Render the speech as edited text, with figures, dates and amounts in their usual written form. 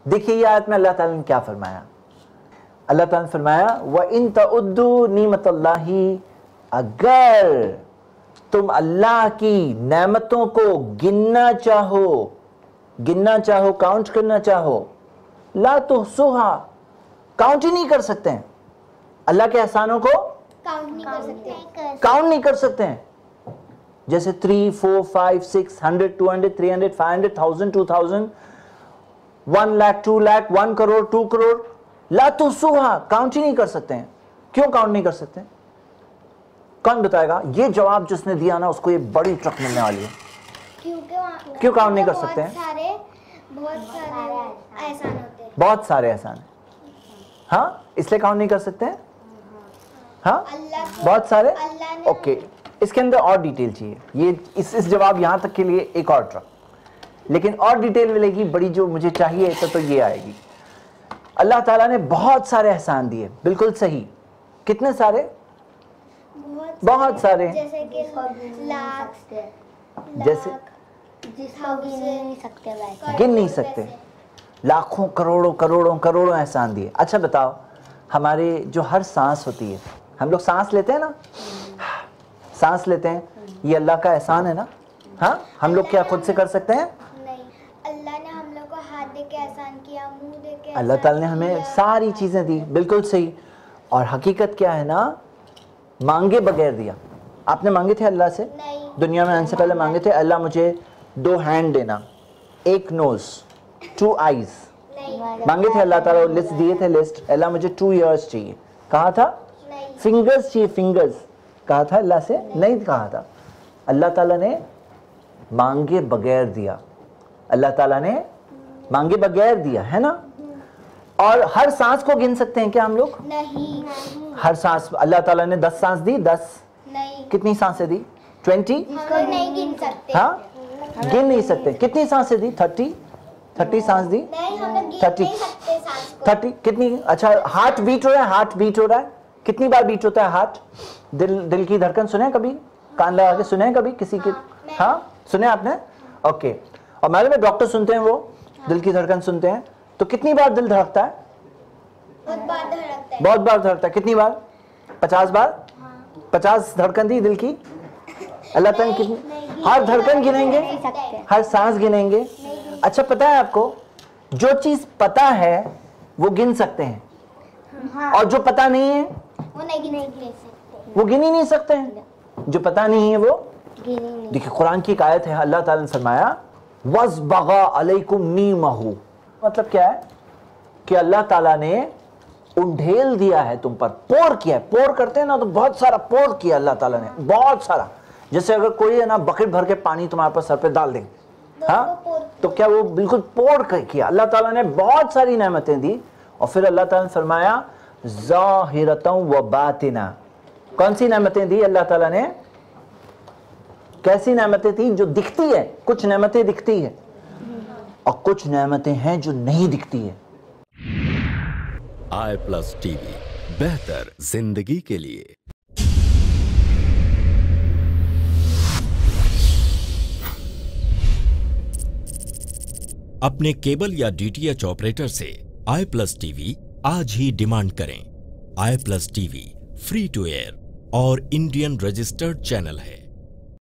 देखिए ये आयत में अल्लाह ताला ने क्या फरमाया। अल्लाह ताला ने फरमाया व इन तउद्दू निमतल्लाही, अगर तुम अल्लाह की नेमतों को गिनना चाहो, काउंट करना चाहो, ला तुहसूहा, काउंट ही नहीं कर सकते हैं। अल्लाह के एहसानों को काउंट नहीं कर सकते हैं। जैसे 3, 4, 5, 6, 100, 200, 300, 500, 1000, 2000, 1 लाख, 2 लाख, 1 करोड़, 2 करोड़, ला तुहसूहा, काउंट ही नहीं कर सकते हैं। क्यों काउंट नहीं कर सकते? कौन बताएगा? ये जवाब जिसने दिया ना उसको ये बड़ी ट्रक मिलने वाली है। क्यों काउंट नहीं कर सकते हैं? बहुत सारे एहसान हैं। हाँ, इसलिए काउंट नहीं कर सकते हैं। हाँ, बहुत सारे। ओके, इसके अंदर और डिटेल चाहिए। ये इस जवाब यहां तक के लिए एक और ट्रक, लेकिन और डिटेल मिलेगी बड़ी, जो मुझे चाहिए तो ये आएगी। अल्लाह ताला ने बहुत सारे एहसान दिए, बिल्कुल सही। कितने सारे? बहुत सारे। जैसे कि लाख, जैसे गिन नहीं सकते, लाखों करोड़ों करोड़ों करोड़ों एहसान दिए। अच्छा बताओ, हमारे जो हर सांस होती है, हम लोग सांस लेते हैं ना, सांस लेते हैं, ये अल्लाह का एहसान है ना। हाँ, हम लोग क्या खुद से कर सकते हैं? नहीं, अल्लाह ने हम लोग को हाथ दे के एहसान किया, मुंह दे के, अल्लाह ताला ने हमें सारी चीजें दी, बिल्कुल सही। और हकीकत क्या है ना, मांगे बगैर दिया। आपने मांगे थे अल्लाह से? नहीं। दुनिया में आने से पहले मांगे थे, अल्लाह मुझे 2 हैंड देना, 1 नोज, 2 आईज, मांगे थे अल्लाह ताला। लिस्ट दिए थे, लिस्ट। अल्लाह मुझे 2 ईयर्स चाहिए, कहा था। फिंगर्स चाहिए, फिंगर्स, कहा था अल्लाह से? नहीं कहा था। अल्लाह ताला ने मांगे बगैर दिया। अल्लाह ताला ने मांगे बगैर दिया, है ना। और हर सांस को गिन सकते हैं क्या हम लोग? नहीं। हर सांस अल्लाह ताला ने 10 सांस दी, 10। नहीं। कितनी सांसें दी? 20। हम नहीं गिन सकते। हाँ, गिन नहीं सकते। कितनी सांसें दी? 30 सांस दी। नहीं, हम लोग गिन 30 नहीं सकते सांस को। 30 कितनी? अच्छा, हार्ट बीट हो रहा है, हार्ट बीट हो रहा है, कितनी बार बीट होता है हार्ट? दिल की धड़कन सुने कभी? कान लगा के सुने कभी किसी की? हाँ, सुने आपने? ओके। और मालूम है डॉक्टर सुनते हैं, वो दिल की धड़कन सुनते हैं, तो कितनी बार दिल धड़कता है? बहुत बार धड़कता है। बहुत बार धड़कता है। कितनी बार? 50 बार। 50 धड़कन दी दिल की। अल्लाह ताला कितनी? हर धड़कन गिनेंगे, हर सांस गिनेंगे। अच्छा, पता है आपको, जो चीज पता है वो गिन सकते हैं, और जो पता नहीं है वो नहीं गिन सकते, वो गिन ही नहीं सकते हैं। जो पता नहीं है वो देखिए, कुरान की एक आयत है, अल्लाह ताला ने फरमाया वज़बग़ा अलैकुम नीमहू। मतलब क्या है कि अल्लाह ताला ने उंडेल दिया है तुम पर, पोर किया है। पोर करते हैं ना, तो बहुत सारा पोर किया अल्लाह ताला ने, बहुत सारा। जैसे अगर कोई है ना बकेट भर के पानी तुम्हारे पर सर पे डाल दे, हाँ, तो क्या वो बिल्कुल पोर किया। अल्लाह ताला ने बहुत सारी नेमतें दी। और फिर अल्लाह ताला ने फरमाया ज़ाहिरतन व बातिना। कौन सी नेमतें दी अल्लाह ताला ने? कैसी नेमतें थी? जो दिखती है। कुछ नेमतें दिखती है और कुछ नेमतें हैं जो नहीं दिखती है। i+ टीवी, बेहतर जिंदगी के लिए। अपने केबल या DTH ऑपरेटर से i+ टीवी आज ही डिमांड करें। i+ TV free to air और इंडियन रजिस्टर्ड चैनल है।